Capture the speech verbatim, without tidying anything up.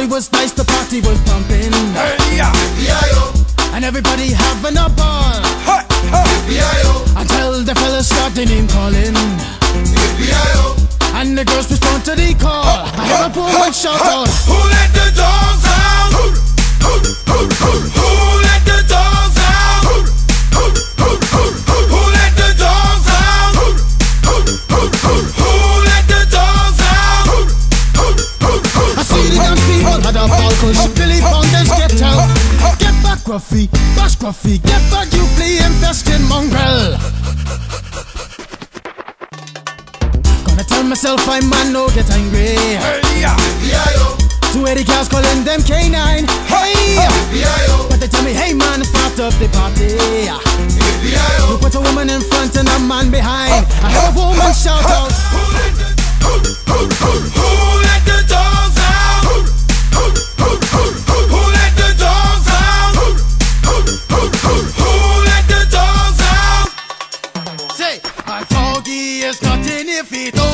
party was nice, the party was pumping. Hey, yeah. Yippie Yi Yo. And everybody having a ball. Hey, hey. Yippie Yi Yo. Until the fellas start their name calling. Yippie Yi Yo. And the girls respond to the call. I have a poor one shout out. Who let the dogs out? Who, who, who, who, who let the dogs out? Who, who, who, who, who let the dogs out? Who, who, who, who, who let the dogs out? Who, who, who, who, I see the young people had a ball push. Billy Fountains get out. Get back, Gruffy, bash Gruffy. Get back, you flea infested mongrel. Gonna tell myself I man no get angry. Hey, yeah. Yippie Yi Yo. Two eighty cows calling them K nine. Hey, Yippie Yi Yo. but they tell me, hey man, start up the party. Yippie Yi Yo. You put a woman in front and a man behind. I have a woman shout out. Who let the, who, who, who, who let the dogs out? Who, who, who, who, who let the dogs out? Who, who, who, who, who let the dogs out? Say, a doggy is nothing if he don't